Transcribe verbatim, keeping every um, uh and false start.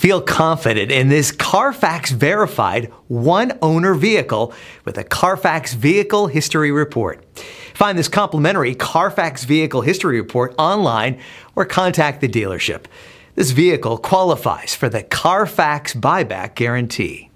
Feel confident in this Carfax verified one-owner vehicle with a Carfax Vehicle History Report. Find this complimentary Carfax Vehicle History Report online or contact the dealership. This vehicle qualifies for the Carfax Buyback Guarantee.